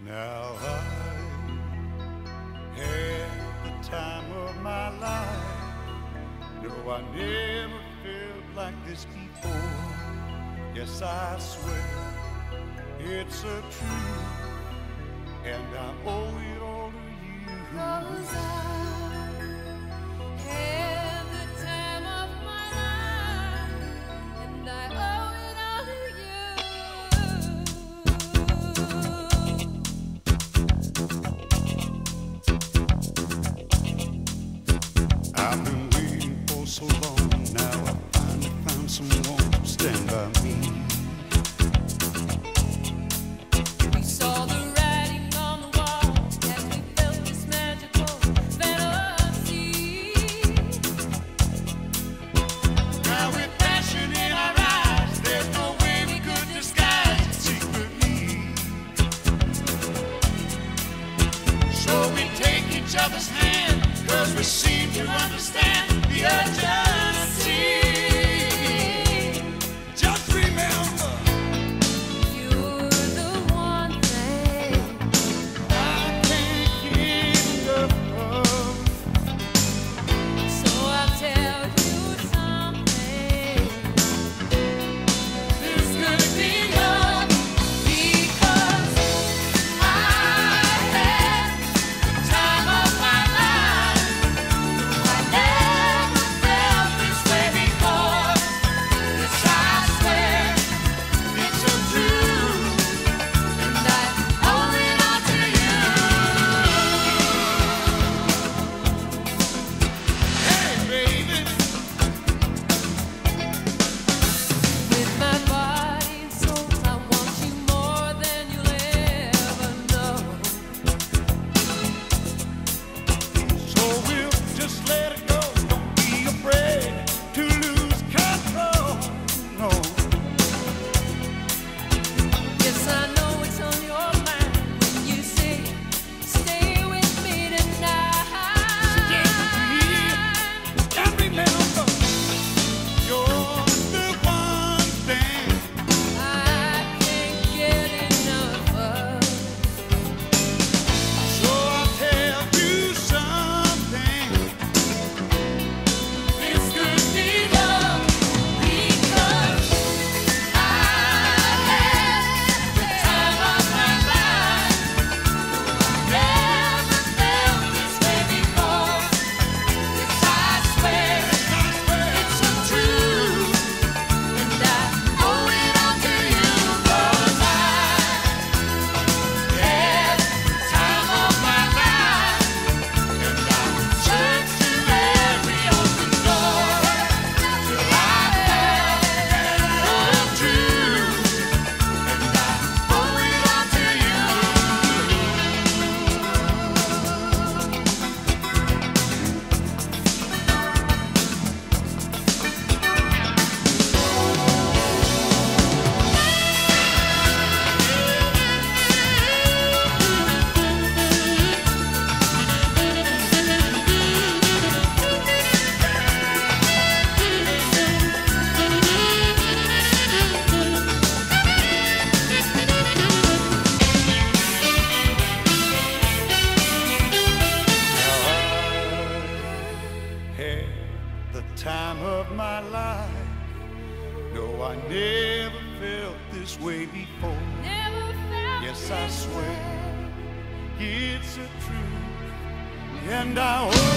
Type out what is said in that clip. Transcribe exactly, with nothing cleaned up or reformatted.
Now I had the time of my life. No, I never felt like this before. Yes, I swear it's a truth, and I owe it all to you. 'Cause I had the time of my life, and I owe it all to you. I've been waiting for so long. Now I finally found someone to stand by me. We saw the writing on the wall as we felt this magical fantasy. Now with passion in our eyes, there's no way we could disguise it secretly. So we take each other's hand, 'cause we seem to understand the urgency. Just remember, You're the one thing I can't get enough of. so I'll tell you something. This could be love, Because I had the time of my life. I never felt this way before. Yes, I swear it's a truth. and I owe it all to you. Hey, baby. With my body and soul, I want you more than you'll ever know. So we'll just let it go. Don't be afraid to lose control. No. Yes, I know it's on your mind when you say, stay with me tonight. And remember, you're the one thing I can't get enough of. so I'll tell you something. This could be love because I had the time of my life. Never felt this way before. Yes, I swear it's a truth, and I owe it all to you. 'Cause I had the time of my life, and I searched through every open door till I found the truth, and I owe it all to you. Had the time of my life. No, I never felt this way before. Never felt Yes, I this swear way. it's a truth, and I owe